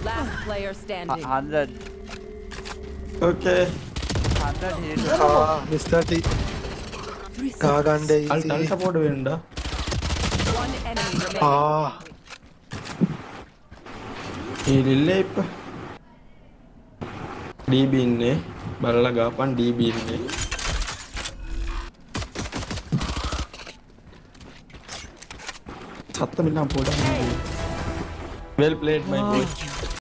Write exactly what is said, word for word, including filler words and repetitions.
Last player standing. Hundred. Okay. Hundred hit. Ah, Mister T. Kagande I'll easy. tell support window. One enemy remaining. Ah, Heal ipa. D B inne. Balala gapan D B inne. Satta millam poda. Well played, my boy.